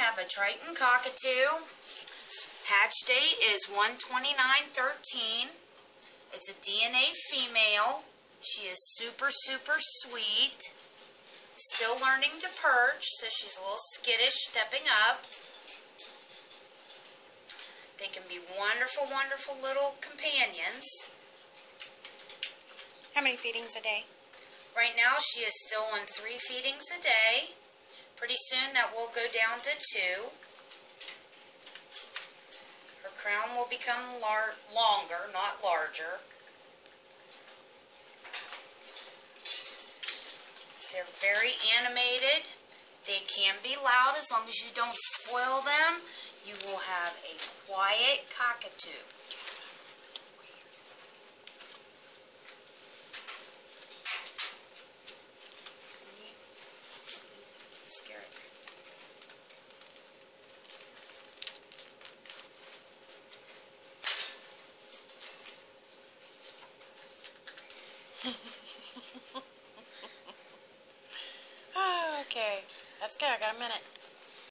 have a Triton Cockatoo. Hatch date is 1/29/13. It's a DNA female. She is super, super sweet. Still learning to perch, so she's a little skittish stepping up. They can be wonderful, wonderful little companions. How many feedings a day? Right now she is still on 3 feedings a day. Pretty soon that will go down to 2. Her crown will become longer, not larger. They're very animated. They can be loud as long as you don't spoil them. You will have a quiet cockatoo. Scare it. Okay, that's good. I got a minute.